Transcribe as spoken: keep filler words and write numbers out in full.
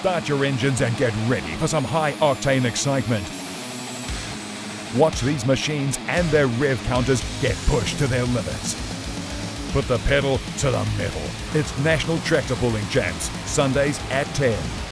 Start your engines and get ready for some high-octane excitement. Watch these machines and their rev counters get pushed to their limits. Put the pedal to the metal. It's National Tractor Pulling Champs, Sundays at ten.